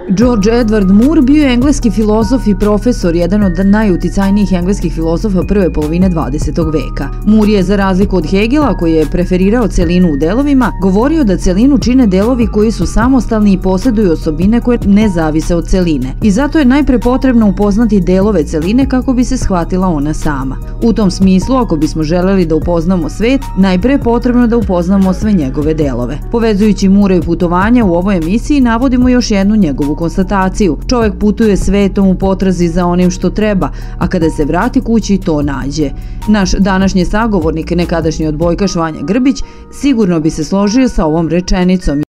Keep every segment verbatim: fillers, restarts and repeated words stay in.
George Edward Moore bio je engleski filozof i profesor, jedan od najuticajnijih engleskih filozofa prve polovine dvadesetog veka. Moore je, za razliku od Hegela, koji je preferirao celinu u delovima, govorio da celinu čine delovi koji su samostalni i posjeduju osobine koje ne zavise od celine. I zato je najpre potrebno upoznati delove celine kako bi se shvatila ona sama. U tom smislu, ako bismo želeli da upoznamo svet, najpre je potrebno da upoznamo sve njegove delove. Povezujući Moore i putovanja u ovoj emisiji navodimo još jednu njegovu konstataciju. Čovjek putuje svetom u potrazi za onim što treba, a kada se vrati kući to nađe. Naš današnji sagovornik, nekadašnji odbojkaš Vanja Grbić, sigurno bi se složio sa ovom rečenicom.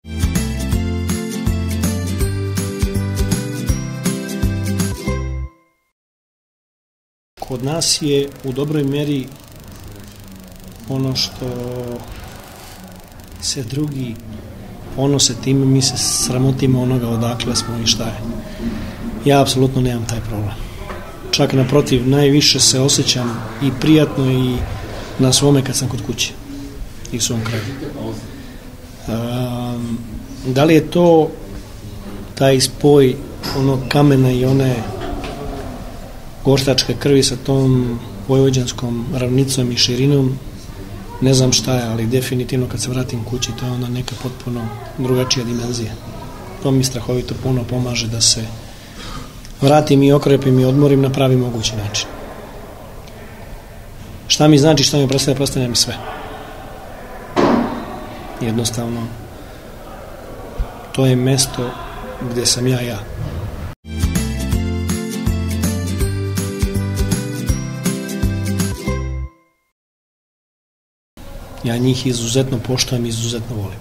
Kod nas je u dobroj meri ono što se drugi ponose time, mi se sramotimo onoga odakle smo i šta je. Ja apsolutno nemam taj problem. Čak naprotiv, najviše se osjećam i prijatno i na svome kad sam kod kuće i u svom kraju. Um, da li je to taj spoj onog kamena i one gortačke krvi sa tom vojvođanskom ravnicom i širinom, ne znam šta je, ali definitivno kad se vratim kući to je onda neka potpuno drugačija dimenzija. To mi strahovito puno pomaže da se vratim i okrepim i odmorim na pravi mogući način. Šta mi znači, šta mi predstavlja, predstavlja mi sve. Jednostavno, to je mesto gde sam ja ja. Ja njih izuzetno poštujem i izuzetno volim.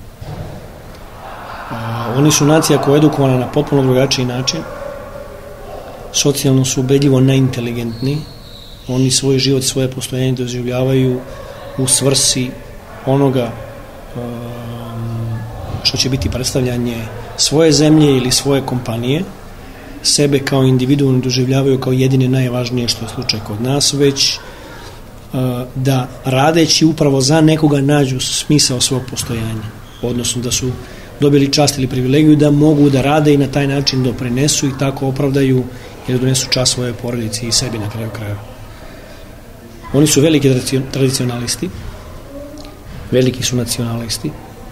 A, oni su nacija koja je edukovana na potpuno drugačiji način. Socijalno su ubedljivo najinteligentniji. Oni svoj život, svoje postojanje doživljavaju u svrsi onoga um, što će biti predstavljanje svoje zemlje ili svoje kompanije. Sebe kao individuum ne doživljavaju kao jedine najvažnije, što je slučaj kod nas, već da radeći upravo za nekoga nađu smisao svog postojanja, odnosno da su dobili čast ili privilegiju da mogu da rade i na taj način doprinesu i tako opravdaju jer donesu čast svoje porodici i sebi na kraju krajeva. Oni su veliki tradicionalisti, veliki su nacionalisti.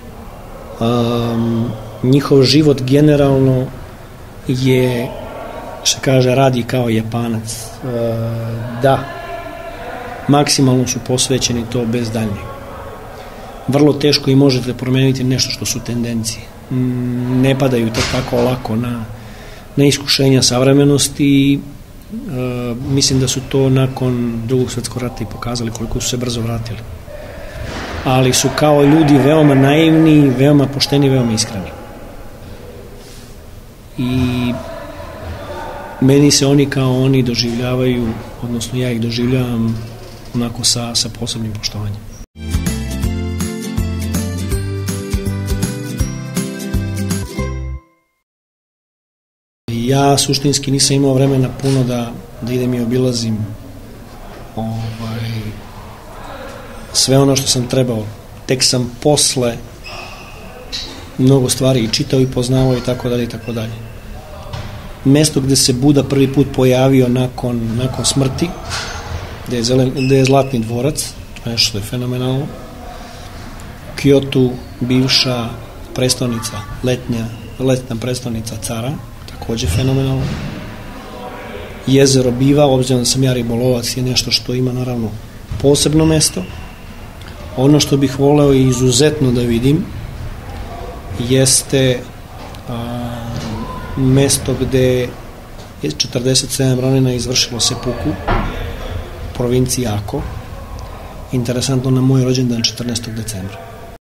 Um, njihov život generalno je, što kaže, radi kao Japanac. Uh, da, maksimalno su posvećeni to bez daljnjeg. Vrlo teško i možete promeniti nešto što su tendencije. Ne padaju tako lako na, na iskušenja savremenosti i e, mislim da su to nakon Drugog svjetskog rata i pokazali koliko su se brzo vratili. Ali su kao ljudi veoma naivni, veoma pošteni, veoma iskreni. I meni se oni kao oni doživljavaju, odnosno ja ih doživljavam onako sa, sa posebnim poštovanjem. Ja suštinski nisam imao vremena puno da, da idem i obilazim ovaj, sve ono što sam trebao. Tek sam posle mnogo stvari i čitao i poznavao i tako dalje i tako dalje. Mesto gde se Buda prvi put pojavio nakon, nakon smrti, gde je, zelen, gde je Zlatni dvorac, to je nešto što je fenomenalno. Kyoto, bivša prestonica, letnja, letna prestonica cara, takođe fenomenalno. Jezero Biva, obzirom da sam ja ribolovac, je nešto što ima naravno posebno mesto. Ono što bih voleo i izuzetno da vidim jeste a, mesto gde je četrdeset sedam ranina izvršilo sepuku u provinciji Ako. Interesantno, na moj rođendan četrnaestog decembra.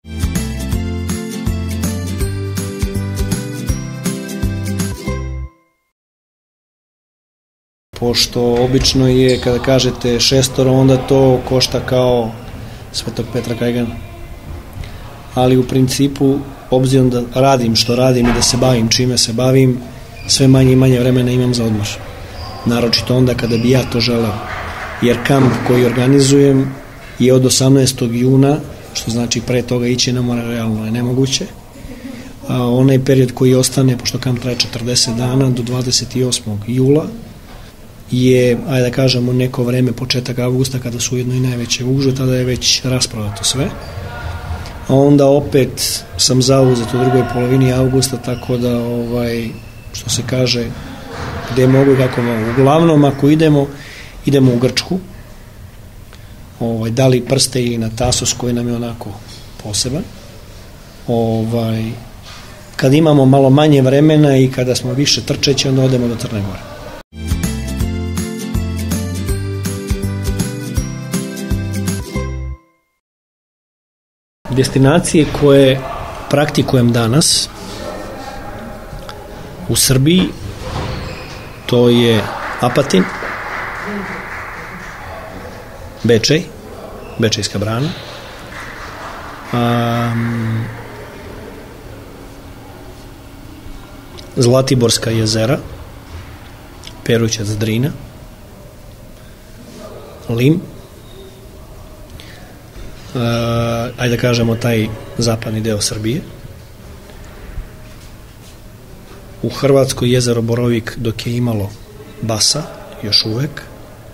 Pošto obično je, kada kažete šestoro, onda to košta kao Svetog Petra Kajgana. Ali u principu, obzirom da radim što radim i da se bavim čime se bavim, sve manje i manje vremena imam za odmor. Naročito onda kada bi ja to želeo. Jer kamp koji organizujem je od osamnaestog juna, što znači pre toga ići na more realno je nemoguće. a onaj period koji ostane, pošto kamp traje četrdeset dana, do dvadeset osmog jula je, ajde da kažemo, neko vreme, početak avgusta, kada su ujedno i najveće gužve, tada je već rasprodato sve. A onda opet sam zauzet u drugoj polovini avgusta, tako da, ovaj, što se kaže, gde mogu i kako mogu. Uglavnom, ako idemo, idemo u Grčku, ovaj, da li prste ili na Tasos, koji nam je onako poseban. Ovaj, kad imamo malo manje vremena i kada smo više trčeći, onda odemo do Crne Gore. Destinacije koje praktikujem danas u Srbiji, to je Apatin, Bečej, Bečejska brana, um, Zlatiborska jezera, Perućac Drina, Lim, Uh, ajde da kažemo taj zapadni deo Srbije. U Hrvatskoj jezero Borovik dok je imalo basa, još uvek.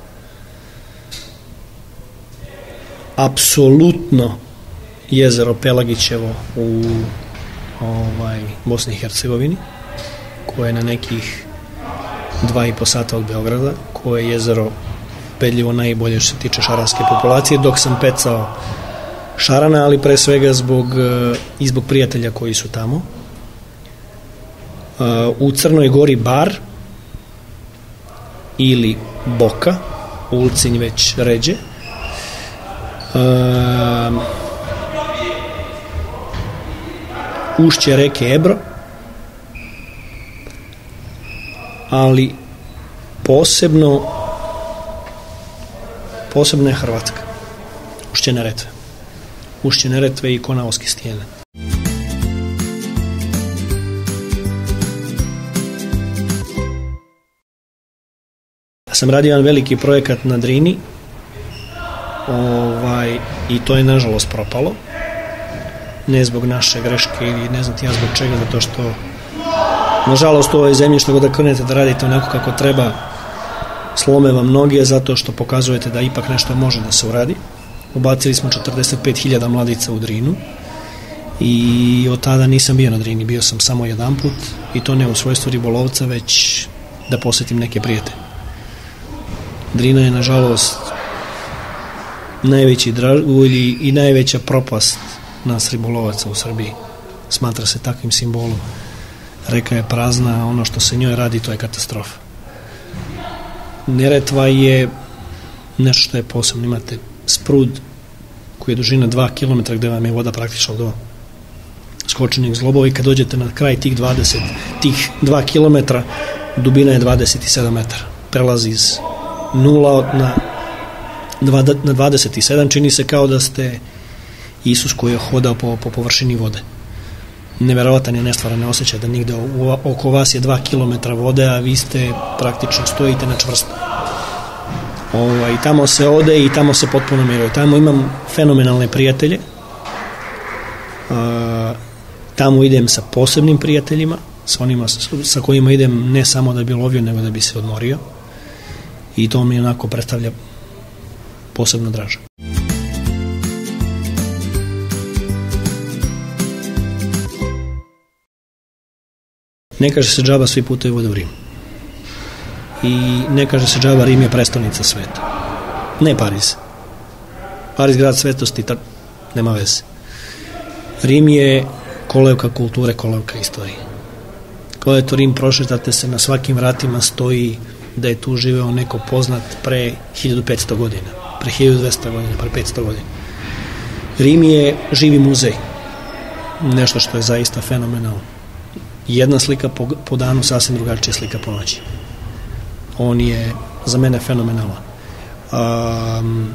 Apsolutno jezero Pelagićevo u ovaj, Bosni i Hercegovini, koje je na nekih dva i po sata od Beograda, koje je jezero ubedljivo najbolje što se tiče šaranske populacije, dok sam pecao šarana, ali pre svega zbog, i zbog prijatelja koji su tamo. U Crnoj Gori Bar ili Boka, Ulcinj već ređe. Ušće reke Ebro, ali posebno posebno je Hrvatska, Ušće Neretve. Ušće Neretve i Konavoske stijene. Ja sam radio jedan veliki projekat na Drini, ovaj, i to je nažalost propalo. Ne zbog naše greške ili ne znam ti ja zbog čega, zato što nažalost u ovoj zemlji što god da krenete da radite onako kako treba, slome vam noge zato što pokazujete da ipak nešto može da se uradi. Ubacili smo četrdeset pet hiljada mladica u Drinu i od tada nisam bio na Drini, bio sam samo jedan put i to ne u svojstvu ribolovca, već da posetim neke prijatelje. Drina je nažalost najveći dragulj i najveća propast nas ribolovaca u Srbiji. Smatra se takvim simbolom. Reka je prazna, ono što se njoj radi to je katastrofa. Neretva je nešto što je posebno. Imate sprud koji je dužina dva kilometra gde vam je voda praktično do skočenih zglobova i kad dođete na kraj tih dvadeset, tih dva kilometra dubina je dvadeset sedam metara. Prelazi iz nula na, na dvadeset sedam, čini se kao da ste Isus koji je hodao po, po površini vode. Neverovatan je nestvaran osjećaj da nigde u, oko vas je dva kilometra vode, a vi ste praktično stojite na čvrsto. Ovaj, tamo se ode i tamo se potpuno miruje. Tamo imam fenomenalne prijatelje. A, tamo idem sa posebnim prijateljima, sa onima sa, sa kojima idem ne samo da bi lovio, nego da bi se odmorio. I to mi onako predstavlja posebno draže. Ne kaže se džaba svi putevi vode u Rim. I ne kaže se džaba Rim je prestolnica sveta. Ne Pariz. Pariz grad svetosti, ta, nema veze. Rim je kolevka kulture, kolevka istorije. Kada je to Rim, prošetate se, na svakim vratima stoji da je tu živeo neko poznat pre hiljadu petsto godina, pre hiljadu dvesta godina, pre petsto godina. Rim je živi muzej. Nešto što je zaista fenomenalno. Jedna slika po, po danu, sasvim drugačija slika po noći. On je za mene fenomenalan. Um,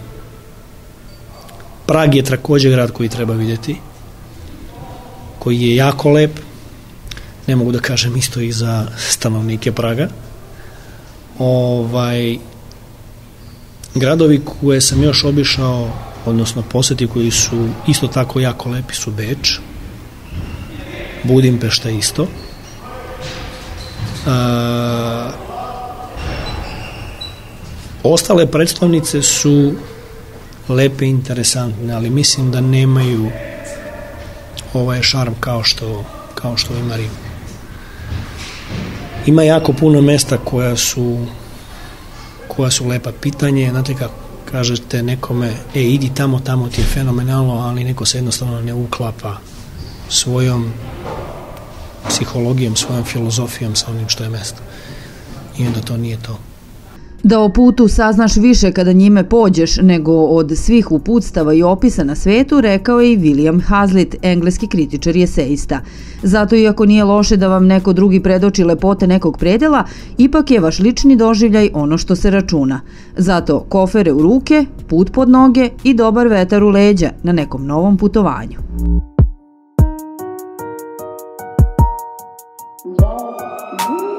Prag je takođe grad koji treba vidjeti, koji je jako lep. Ne mogu da kažem isto i za stanovnike Praga. Ovaj, gradovi koje sam još obišao, odnosno poseti koji su isto tako jako lepi, su Beč, Budimpešta isto. A, ostale predstavnice su lepe i interesantne, ali mislim da nemaju ovaj šarm kao što, kao što ima Rim. Ima jako puno mesta koja su koja su lepa. Pitanje, znate kako kažete nekome, e, idi tamo, tamo ti je fenomenalno, ali neko se jednostavno ne uklapa svojom psihologijom, svojom filozofijom sa onim što je mesto. I onda to nije to. Da o putu saznaš više kada njime pođeš nego od svih uputstava i opisa na svetu, rekao je i William Hazlitt, engleski kritičar i esejista. Zato, iako nije loše da vam neko drugi predoči lepote nekog predela, ipak je vaš lični doživljaj ono što se računa. Zato kofere u ruke, put pod noge i dobar vetar u leđa na nekom novom putovanju. Yeah.